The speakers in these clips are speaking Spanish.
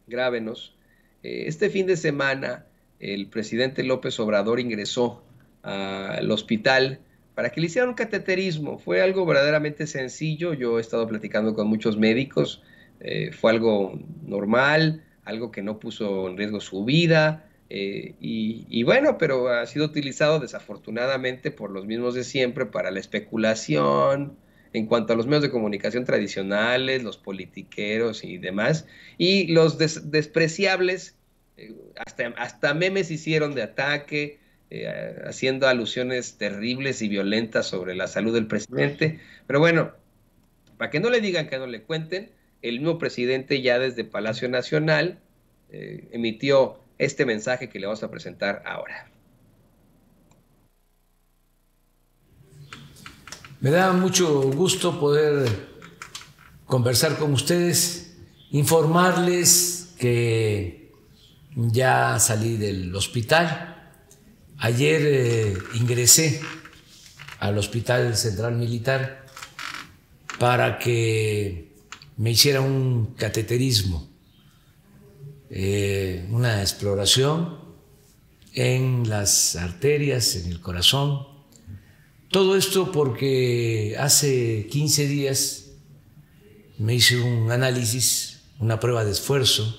grábenos. Este fin de semana el presidente López Obrador ingresó al hospital para que le hicieran un cateterismo. Fue algo verdaderamente sencillo. Yo he estado platicando con muchos médicos. Fue algo normal, algo que no puso en riesgo su vida. Y bueno, pero ha sido utilizado desafortunadamente por los mismos de siempre para la especulación en cuanto a los medios de comunicación tradicionales, los politiqueros y demás, y los despreciables, hasta memes hicieron de ataque, haciendo alusiones terribles y violentas sobre la salud del presidente. Pero bueno, para que no le digan, que no le cuenten, el mismo presidente ya desde Palacio Nacional emitió este mensaje que le vamos a presentar ahora. Me da mucho gusto poder conversar con ustedes, informarles que ya salí del hospital. Ayer ingresé al Hospital Central Militar para que me hiciera un cateterismo, una exploración en las arterias, en el corazón. Todo esto porque hace 15 días me hice un análisis, una prueba de esfuerzo.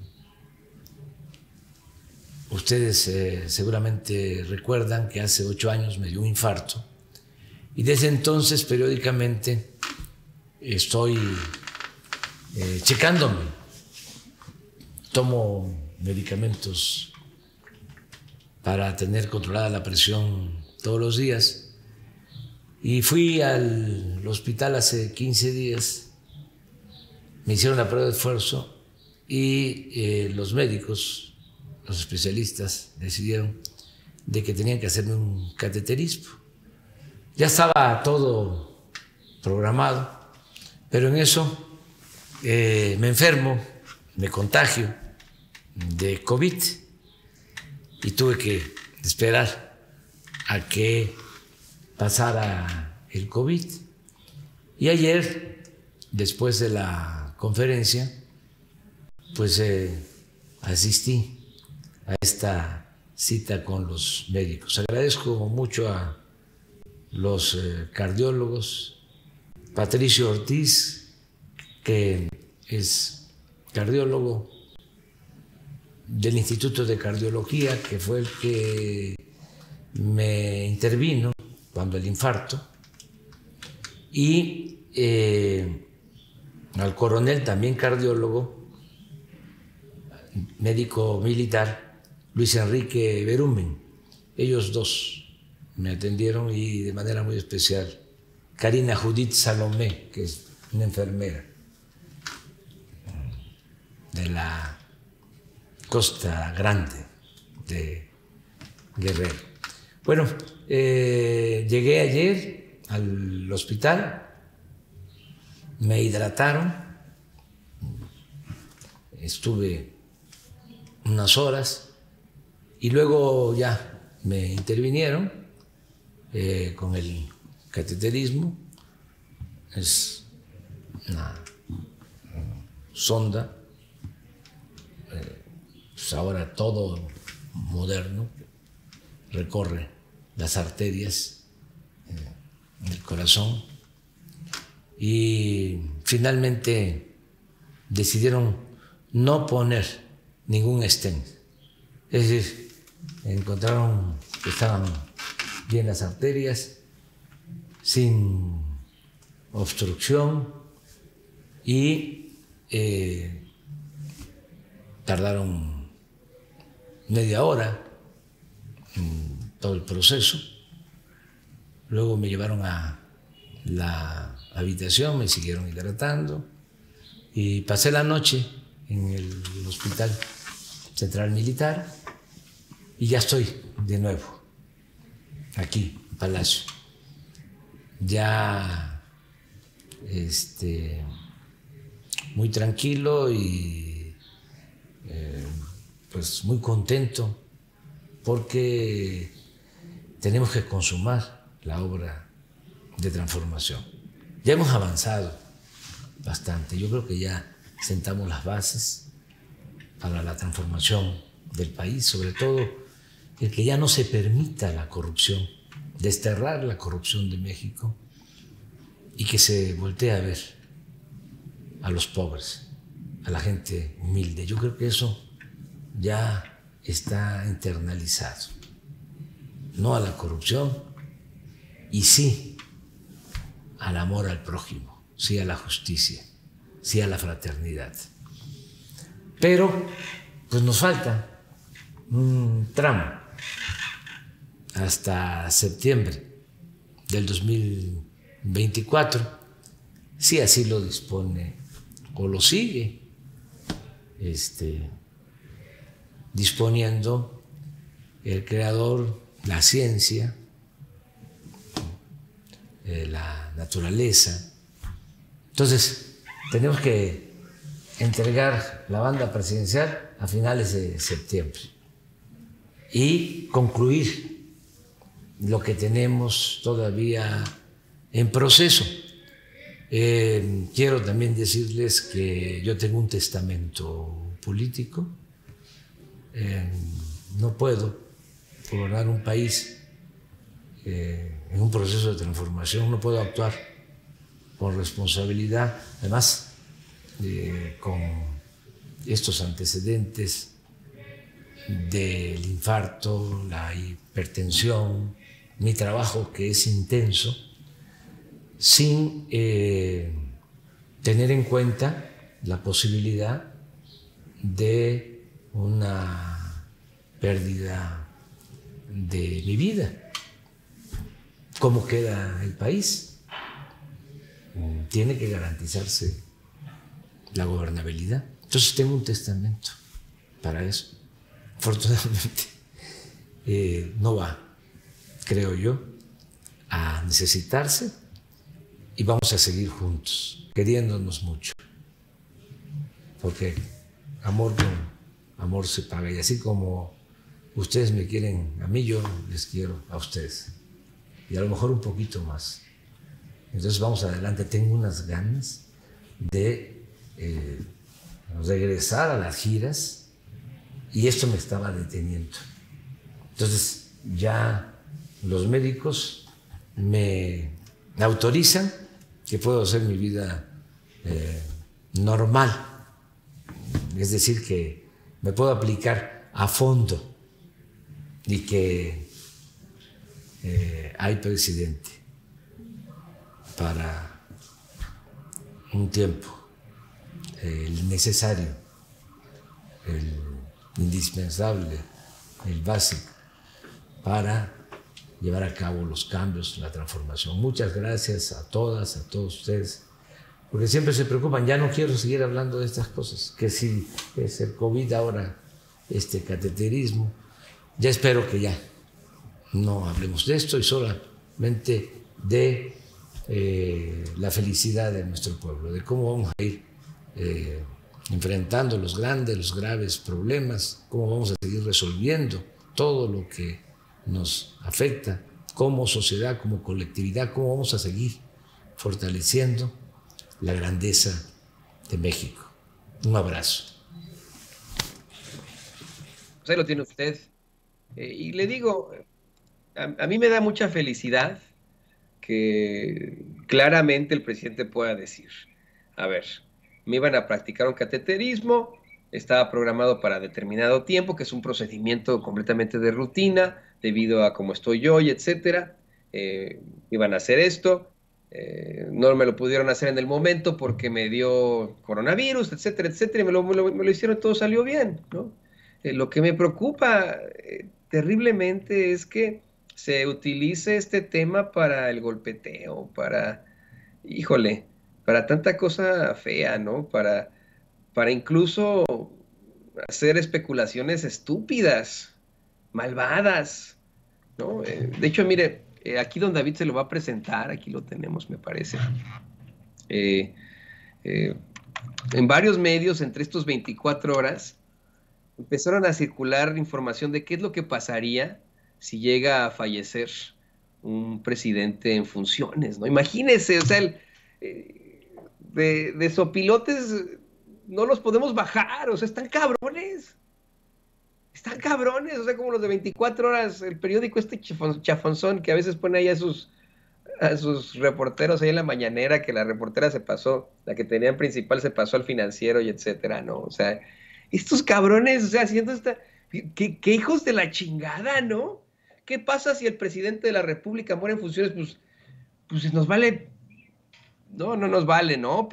Ustedes seguramente recuerdan que hace 8 años me dio un infarto y desde entonces periódicamente estoy checándome. Tomo medicamentos para tener controlada la presión todos los días. Y fui al hospital hace 15 días, me hicieron la prueba de esfuerzo y los médicos, los especialistas, decidieron de que tenían que hacerme un cateterismo. Ya estaba todo programado, pero en eso me enfermo, me contagio de COVID y tuve que esperar a que pasara el COVID. Y ayer, después de la conferencia, pues asistí a esta cita con los médicos. Agradezco mucho a los cardiólogos, Patricio Ortiz, que es cardiólogo del Instituto de Cardiología, que fue el que me intervino cuando el infarto, y al coronel, también cardiólogo, médico militar, Luis Enrique Berumen. Ellos dos me atendieron, y de manera muy especial Karina Judith Salomé, que es una enfermera de la Costa Grande de Guerrero. Bueno, llegué ayer al hospital, me hidrataron, estuve unas horas y luego ya me intervinieron con el cateterismo. Es una sonda, pues ahora todo moderno, recorre las arterias del corazón, y finalmente decidieron no poner ningún stent. Es decir, encontraron que estaban bien las arterias, sin obstrucción, y tardaron media hora en todo el proceso. Luego me llevaron a la habitación, me siguieron hidratando y pasé la noche en el Hospital Central Militar y ya estoy de nuevo aquí en Palacio. Ya muy tranquilo y pues muy contento, porque tenemos que consumar la obra de transformación. Ya hemos avanzado bastante, yo creo que ya sentamos las bases, para la transformación del país, sobre todo el que ya no se permita la corrupción, desterrar la corrupción de México y que se voltee a ver a los pobres, a la gente humilde. Yo creo que eso ya está internalizado. No a la corrupción y sí al amor al prójimo, sí a la justicia, sí a la fraternidad. Pero pues nos falta un tramo hasta septiembre del 2024, si así lo dispone o lo sigue disponiendo el creador, la ciencia, la naturaleza. Entonces, tenemos que entregar la banda presidencial a finales de septiembre y concluir lo que tenemos todavía en proceso. Quiero también decirles que yo tengo un testamento político. No puedo gobernar un país en un proceso de transformación, no puedo actuar con responsabilidad, además con estos antecedentes del infarto, la hipertensión, mi trabajo que es intenso, sin tener en cuenta la posibilidad de una pérdida de mi vida. ¿Cómo queda el país? Tiene que garantizarse la gobernabilidad. Entonces tengo un testamento para eso. Afortunadamente no va, creo yo, a necesitarse y vamos a seguir juntos, queriéndonos mucho, porque amor con amor se paga, y así como ustedes me quieren a mí, yo les quiero a ustedes, y a lo mejor un poquito más. Entonces vamos adelante. Tengo unas ganas de regresar a las giras y esto me estaba deteniendo. Entonces ya los médicos me autorizan que puedo hacer mi vida normal, es decir, que me puedo aplicar a fondo y que hay presidente para un tiempo, el necesario, el indispensable, el básico, para llevar a cabo los cambios, la transformación. Muchas gracias a todas, a todos ustedes, porque siempre se preocupan. Ya no quiero seguir hablando de estas cosas, que si es el COVID ahora, cateterismo. Ya espero que ya no hablemos de esto y solamente de la felicidad de nuestro pueblo, de cómo vamos a ir enfrentando los grandes, los graves problemas, cómo vamos a seguir resolviendo todo lo que nos afecta como sociedad, como colectividad, cómo vamos a seguir fortaleciendo la grandeza de México. Un abrazo. Pues ahí lo tiene usted. Y le digo, a mí me da mucha felicidad que claramente el presidente pueda decir, a ver, me iban a practicar un cateterismo, estaba programado para determinado tiempo, que es un procedimiento completamente de rutina, debido a cómo estoy yo y etcétera. Iban a hacer esto, no me lo pudieron hacer en el momento porque me dio coronavirus, etcétera, etcétera, y me lo hicieron, todo salió bien, ¿no? Lo que me preocupa terriblemente es que se utilice este tema para el golpeteo, híjole, para tanta cosa fea, ¿no? Para incluso hacer especulaciones estúpidas, malvadas, ¿no? De hecho, mire, aquí don David se lo va a presentar, aquí lo tenemos, me parece. Eh, eh, en varios medios, entre estos 24 horas, empezaron a circular información de qué es lo que pasaría si llega a fallecer un presidente en funciones, ¿no? Imagínese, o sea, de sopilotes no los podemos bajar, o sea, están cabrones. Están cabrones, o sea, como los de 24 horas, el periódico este chafonzón que a veces pone ahí a sus reporteros ahí en la mañanera, que la reportera se pasó, la que tenía en principal se pasó al Financiero y etcétera, ¿no? O sea, estos cabrones, o sea, haciendo esta... ¿Qué hijos de la chingada, ¿no? ¿Qué pasa si el presidente de la República muere en funciones? Pues nos vale... No, no nos vale, ¿no?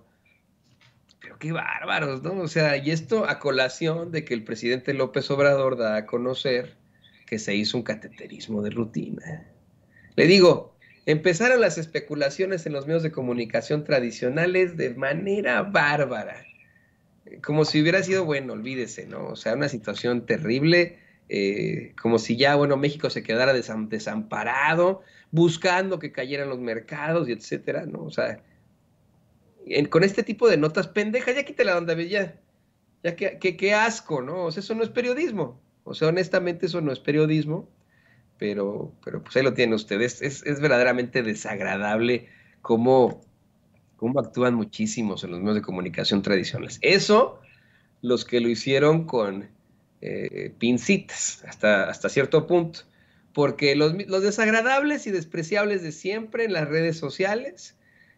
Pero qué bárbaros, ¿no? O sea, y esto a colación de que el presidente López Obrador da a conocer que se hizo un cateterismo de rutina. Le digo, empezaron las especulaciones en los medios de comunicación tradicionales de manera bárbara, como si hubiera sido, bueno, olvídese, ¿no? O sea, una situación terrible, como si ya, bueno, México se quedara desamparado, buscando que cayeran los mercados y etcétera, ¿no? O sea, con este tipo de notas pendejas, ya quítela onda, ya qué asco, ¿no? O sea, eso no es periodismo. O sea, honestamente eso no es periodismo, pero pues ahí lo tienen ustedes. Es verdaderamente desagradable cómo, cómo actúan muchísimos en los medios de comunicación tradicionales. Eso, los que lo hicieron con pincitas, hasta cierto punto. Porque los desagradables y despreciables de siempre en las redes sociales,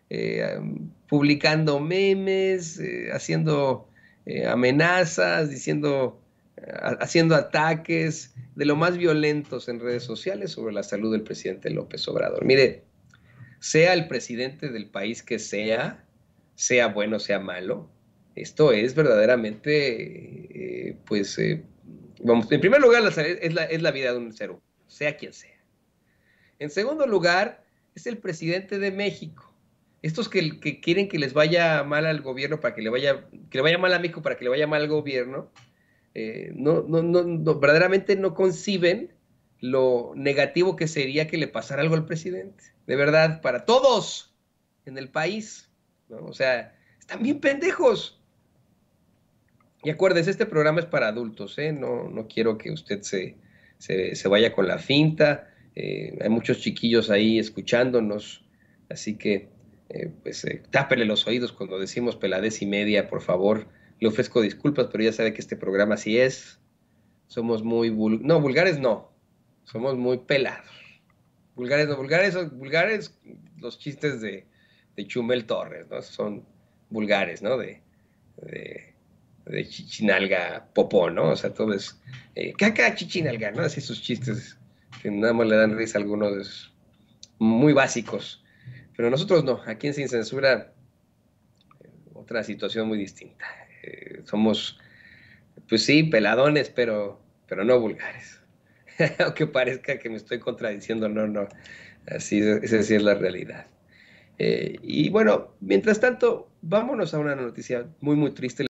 publicando memes, haciendo amenazas, haciendo ataques de lo más violentos en redes sociales sobre la salud del presidente López Obrador. Mire, sea el presidente del país que sea bueno, sea malo, esto es verdaderamente, vamos, en primer lugar, es la vida de un ser humano, sea quien sea. En segundo lugar, es el presidente de México. Estos que quieren que les vaya mal al gobierno para que le vaya mal a México para que le vaya mal al gobierno, verdaderamente no conciben lo negativo que sería que le pasara algo al presidente. De verdad, para todos en el país, ¿no? O sea, están bien pendejos. Y acuérdense, este programa es para adultos, ¿eh? No quiero que usted se vaya con la finta. Hay muchos chiquillos ahí escuchándonos, así que tápele los oídos cuando decimos peladez y media, por favor. Le ofrezco disculpas, pero ya sabe que este programa sí es. Somos muy vulgares no. Somos muy pelados. Vulgares no, vulgares los chistes de Chumel Torres, ¿no? Son vulgares, ¿no? De, de chichinalga popó, ¿no? O sea, todo es caca chichinalga, ¿no? Así sus chistes que nada más le dan risa a algunos muy básicos. Pero nosotros no, aquí en Sin Censura, otra situación muy distinta. Somos, pues sí, peladones, pero no vulgares. Aunque parezca que me estoy contradiciendo, no. Esa sí es la realidad. Y bueno, mientras tanto, vámonos a una noticia muy, muy triste.